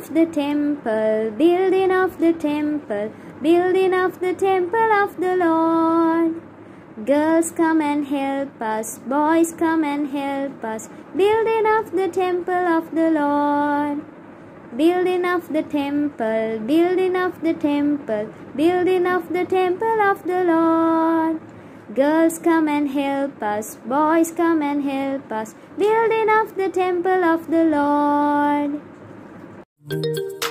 of the temple, building of the temple, building of the temple of the Lord. Girls, come and help us, boys, come and help us, building of the temple of the Lord. Building of the temple, building of the temple, building of the temple of the Lord. Girls, come and help us, boys, come and help us, building of the temple of the Lord.